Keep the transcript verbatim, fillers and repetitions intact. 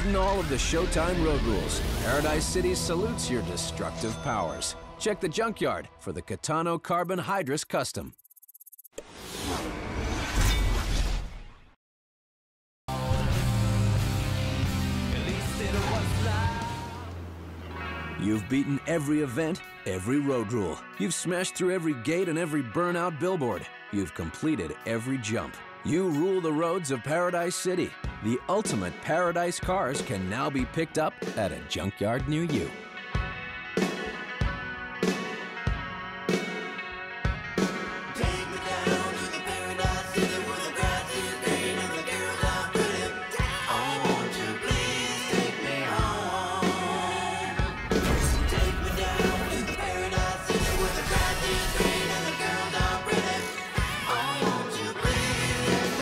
beaten all of the Showtime road rules, Paradise City salutes your destructive powers. Check the junkyard for the Katano Carbon Hydrus Custom. You've beaten every event, every road rule. You've smashed through every gate and every burnout billboard. You've completed every jump. You rule the roads of Paradise City. The ultimate Paradise cars can now be picked up at a junkyard near you.